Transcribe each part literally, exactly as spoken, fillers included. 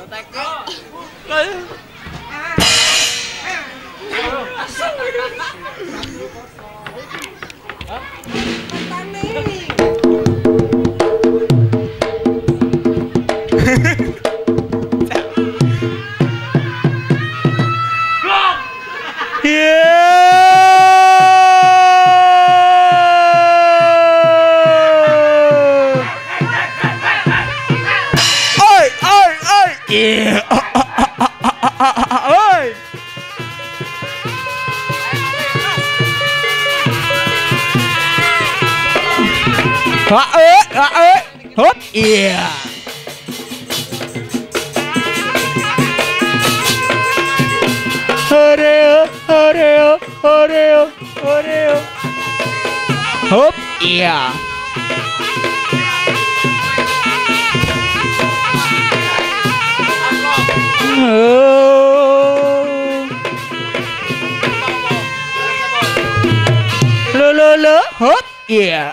Hop, iya. Oreo, Oreo, Oreo, Oreo. Hop, iya. Lo lo lo, hop, iya.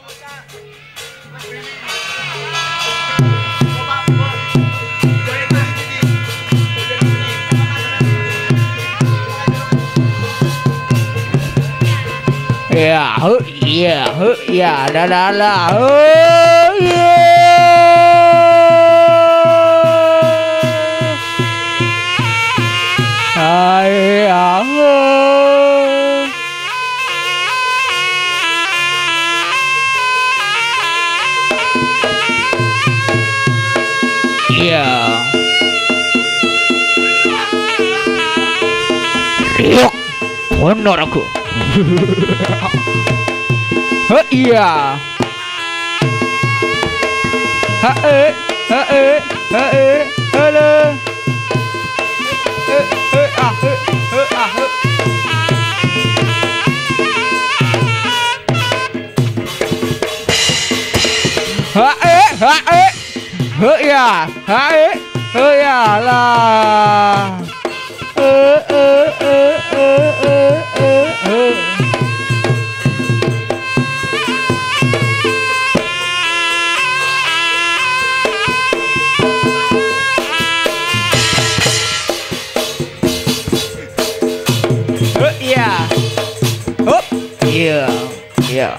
Yeah, huh, yeah, huh, yeah, la la la, oh yeah. Ah, yeah, oh. Yeah. Yuk, benar aku. Hah, iya. Ha eh, ha eh, ha eh, halo. Eh, eh, ah, eh, eh, ah, eh. Ha eh, ha eh. Ha iya, ha eh, ha iya lah. Eh, eh, eh, eh, eh, eh, eh. Yeah. Hop. Yeah. Yeah.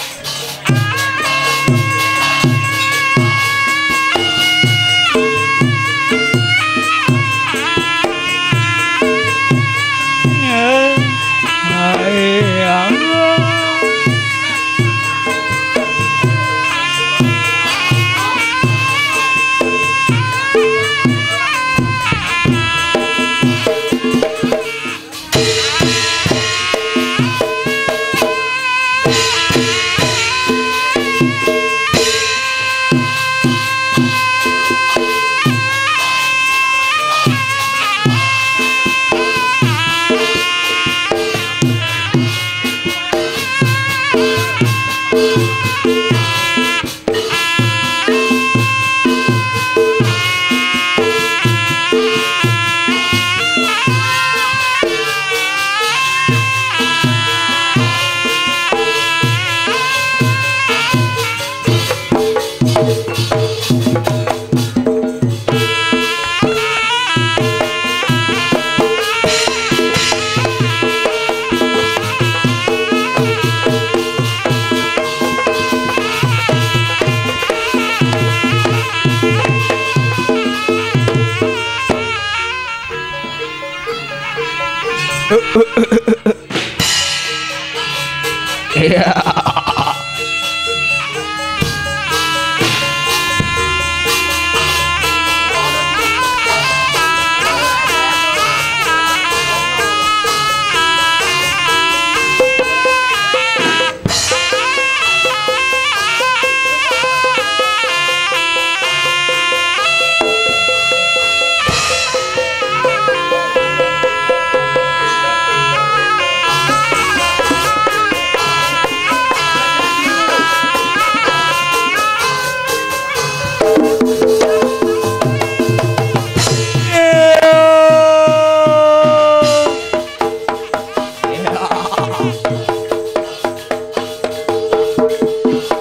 Yeah.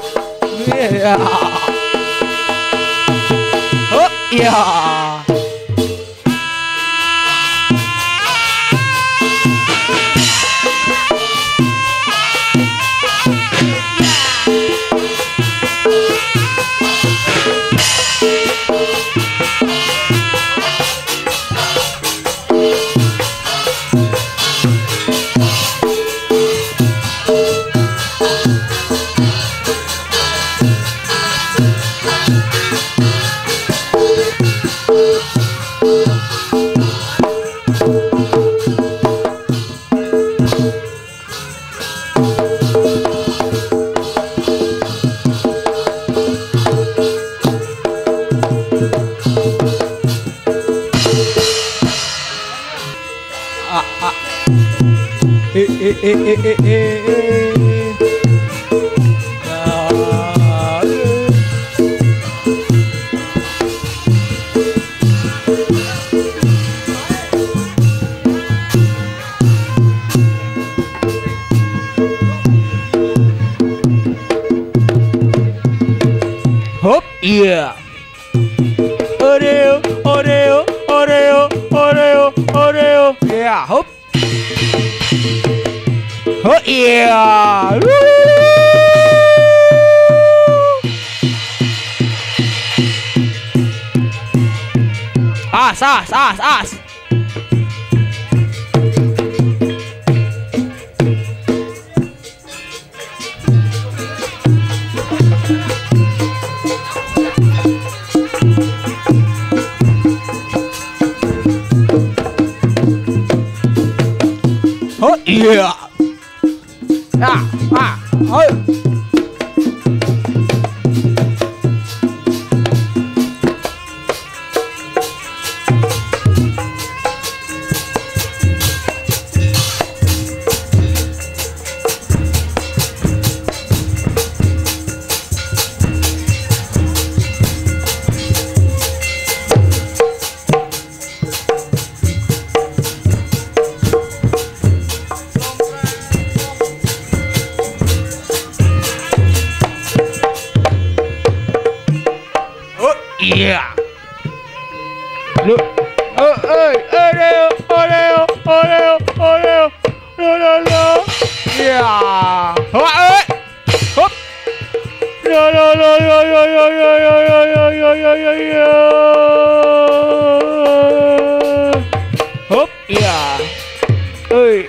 Oh, yeah. Eh eh eh eh eh eh eh. Hop, iya. Oreo, Oreo, Oreo, Oreo, Oreo. Ya, hop. Oh iya. As, as, as, as. Oh iya. Ah, ah, oh. Iya. Lu, oh, eh, Oreo, Oreo, Oreo, Oreo, lo, lo, lo. Iya. Oh, eh, hop. Lo, lo, lo, yo, yo, yo, yo, yo, yo, yo, yo, yo, yo, yo. Hop, iya. Oi.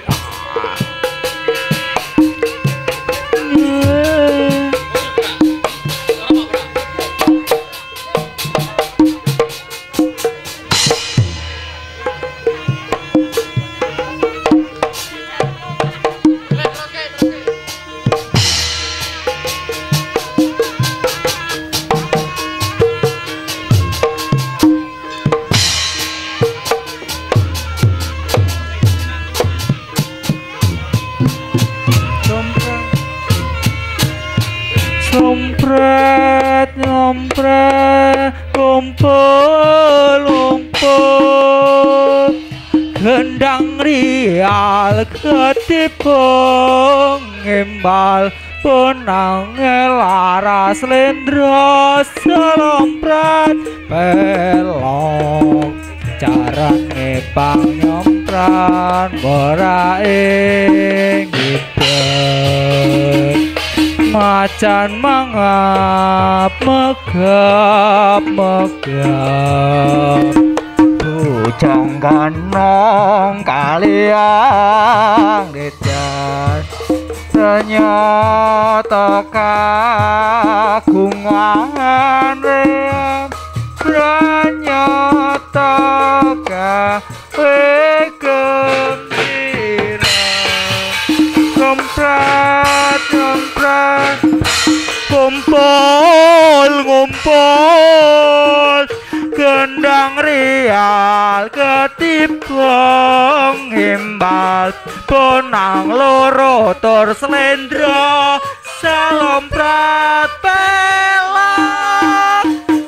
Sompret, nyompret, kumpul, lumpur, gendang rial ketipung, imbal penang laras lendro, selompret, pelong, cara ngepang nyompran, boraing gideng. Macan mangap megap megap bujang ganong kaliang dedan ternyata kagungan rem ternyata kawe gembira kemprat kemprat kumpul ngumpul gendang rial ketipung imbal penang loro tur slendro salomprat pelak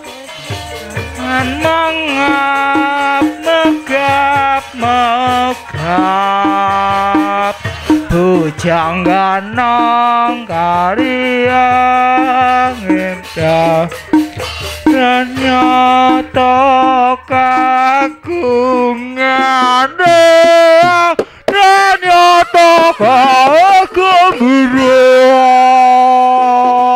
mangap megap megap bujang ganong kaliang indah ternyata kagungan dia ternyata kagembira.